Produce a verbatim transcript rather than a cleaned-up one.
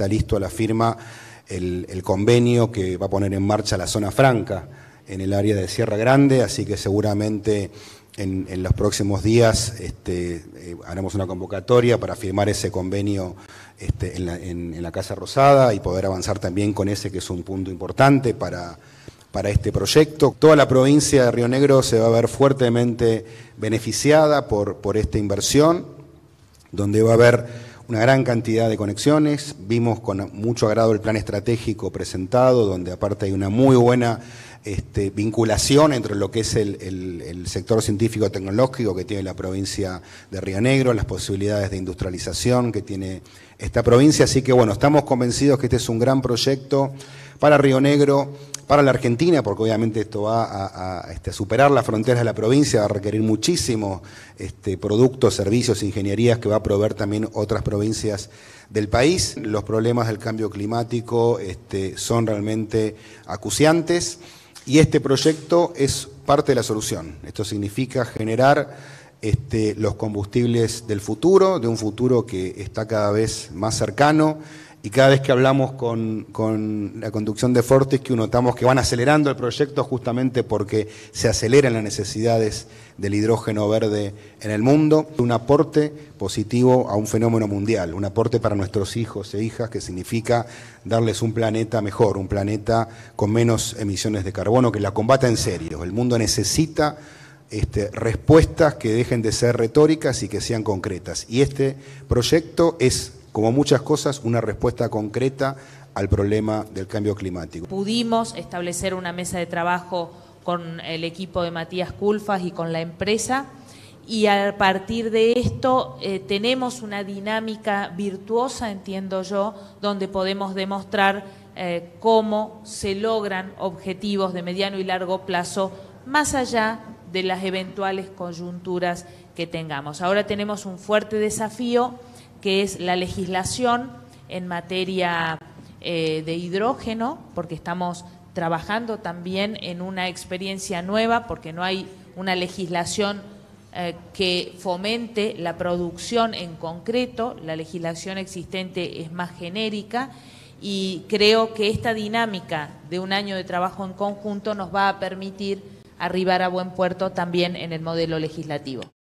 está listo a la firma el, el convenio que va a poner en marcha la zona franca en el área de Sierra Grande, así que seguramente en, en los próximos días este, eh, haremos una convocatoria para firmar ese convenio este, en, la, en, en la Casa Rosada y poder avanzar también con ese, que es un punto importante para, para este proyecto. Toda la provincia de Río Negro se va a ver fuertemente beneficiada por, por esta inversión, donde va a haber una gran cantidad de conexiones. Vimos con mucho agrado el plan estratégico presentado, donde aparte hay una muy buena este, vinculación entre lo que es el, el, el sector científico-tecnológico que tiene la provincia de Río Negro, las posibilidades de industrialización que tiene esta provincia. Así que bueno, estamos convencidos que este es un gran proyecto para Río Negro, para la Argentina, porque obviamente esto va a, a, este, a superar las fronteras de la provincia, va a requerir muchísimos este, productos, servicios, ingenierías que va a proveer también otras provincias del país. Los problemas del cambio climático este, son realmente acuciantes y este proyecto es parte de la solución. Esto significa generar este, los combustibles del futuro, de un futuro que está cada vez más cercano. Y cada vez que hablamos con, con la conducción de Fortescue notamos que van acelerando el proyecto justamente porque se aceleran las necesidades del hidrógeno verde en el mundo. Un aporte positivo a un fenómeno mundial, un aporte para nuestros hijos e hijas que significa darles un planeta mejor, un planeta con menos emisiones de carbono, que la combata en serio. El mundo necesita Este, respuestas que dejen de ser retóricas y que sean concretas. Y este proyecto es, como muchas cosas, una respuesta concreta al problema del cambio climático. Pudimos establecer una mesa de trabajo con el equipo de Matías Culfas y con la empresa, y a partir de esto eh, tenemos una dinámica virtuosa, entiendo yo, donde podemos demostrar eh, cómo se logran objetivos de mediano y largo plazo más allá de las eventuales coyunturas que tengamos. Ahora tenemos un fuerte desafío, que es la legislación en materia eh, de hidrógeno, porque estamos trabajando también en una experiencia nueva, porque no hay una legislación eh, que fomente la producción en concreto. La legislación existente es más genérica, y creo que esta dinámica de un año de trabajo en conjunto nos va a permitir arribar a buen puerto también en el modelo legislativo.